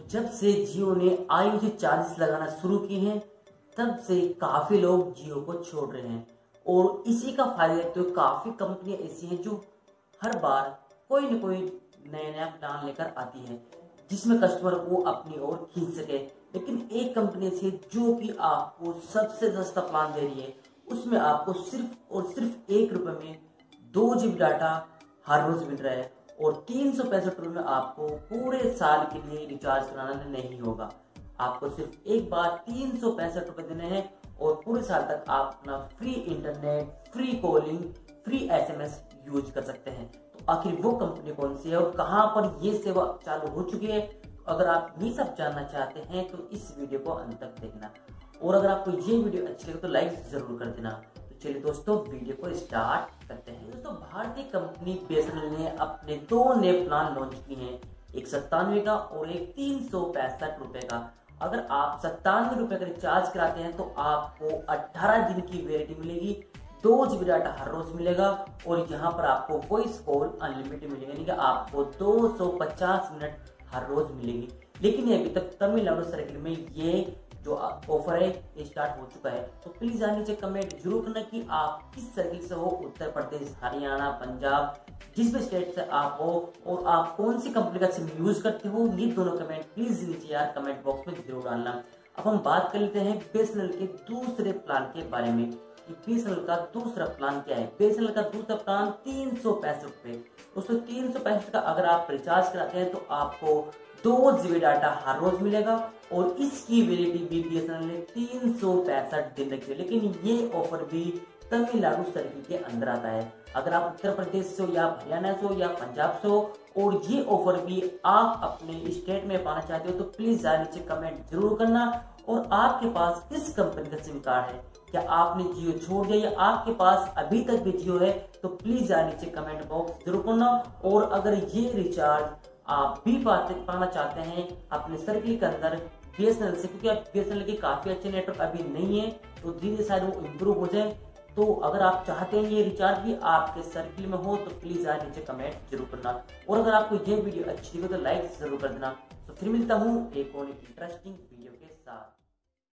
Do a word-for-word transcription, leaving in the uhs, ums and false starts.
जब से जियो ने आई जी चार्जेस लगाना शुरू किए हैं तब से काफी लोग जियो को छोड़ रहे हैं और इसी का फायदा तो काफी कंपनियां ऐसी हैं जो हर बार कोई न कोई नया नया प्लान लेकर आती है जिसमें कस्टमर को अपनी ओर खींच सके। लेकिन एक कंपनी से जो कि आपको सबसे सस्ता प्लान दे रही है उसमें आपको सिर्फ और सिर्फ एक रुपए में दो जीबी डाटा हर रोज मिल रहा है और तीन सौ पैंसठ रुपये में आपको पूरे साल के लिए रिचार्ज कराना नहीं होगा। आपको सिर्फ एक बार तीन सौ पैंसठ रुपये देने हैं और पूरे साल तक आप अपना free internet, free calling, free SMS use कर सकते हैं। तो आखिर वो कंपनी कौन सी है और कहां पर ये सेवा चालू हो चुकी है, अगर आप ये सब जानना चाहते हैं तो इस वीडियो को अंत तक देखना और अगर आपको ये वीडियो अच्छी लगे तो लाइक जरूर कर देना। तो चलिए दोस्तों वीडियो को स्टार्ट करते हैं। दोस्तों भारतीय कंपनी बीएसएनएल ने अपने दो नए प्लान लॉन्च किए हैं, एक सत्तानवे का और एक तीन सौ पैंसठ रुपए का। अगर आप सत्तानवे रुपए का रिचार्ज कराते हैं तो आपको अठारह दिन की वैलिडिटी मिलेगी, दो जीबी डाटा हर रोज मिलेगा और यहाँ पर आपको वॉइस कॉल अनलिमिटेड मिलेगा, यानी कि आपको दो सौ पचास मिनट हर रोज मिलेगी। लेकिन ये अभी तक तमिलनाडु सर्किल में ये जो ऑफर है ये स्टार्ट हो चुका है। तो प्लीज यार नीचे कमेंट जरूर करना कि आप किस सर्किल से हो, उत्तर प्रदेश, हरियाणा, पंजाब, जिस भी स्टेट से आप हो और आप कौन सी कंपनी का सिम यूज करते हो, ये दोनों कमेंट प्लीज नीचे यार कमेंट बॉक्स में जरूर डालना। अब हम बात कर लेते हैं बीएसएनएल के दूसरे प्लान के बारे में कि बीएसएनएल का दूसरा प्लान क्या है। बीएसएनएल का दूसरा प्लान तीन सौ पैंसठ रुपए। दोस्तों तीन सौ पैंसठ का अगर आप रिचार्ज कराते हैं तो आपको दो जीबी डाटा हर रोज मिलेगा और इसकी वैलिडिटी भी बीएसएनएल ने तीन सौ पैंसठ दिन रखी है। लेकिन ये ऑफर भी तमिलनाडु सर्किल के अंदर आता है। अगर आप उत्तर प्रदेश से हो या हरियाणा से हो या पंजाब से हो और ये ऑफर भी आप अपने स्टेट में पाना चाहते हो तो प्लीज यार नीचे कमेंट जरूर करना। और आपके पास किस कंपनी का सिम कार्ड है, क्या आपने जियो छोड़ दिया या आपके पास अभी तक भी जियो है, तो प्लीज यार नीचे कमेंट बॉक्स जरूर करना। और अगर ये रिचार्ज आप भी पाते पाना चाहते हैं अपने सर्किल के अंदर बीएसएनएल से, क्योंकि आप बीएसएनएल की काफी अच्छे नेटवर्क अभी नहीं है तो धीरे शायद वो इम्प्रूव हो जाए, तो अगर आप चाहते हैं ये रिचार्ज भी आपके सर्किल में हो तो प्लीज यार नीचे कमेंट जरूर करना। और अगर आपको ये वीडियो अच्छी लगे तो लाइक जरूर कर देना। तो फिर मिलता हूँ एक और इंटरेस्टिंग